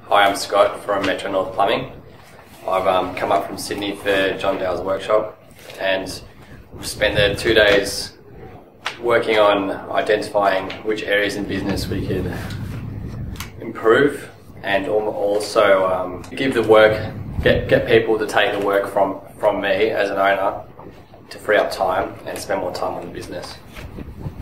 Hi, I'm Scott from Metro North Plumbing. I've come up from Sydney for John Dale's workshop, and we've spent the 2 days working on identifying which areas in business we could improve, and also give the work, get people to take the work from me as an owner to free up time and spend more time on the business.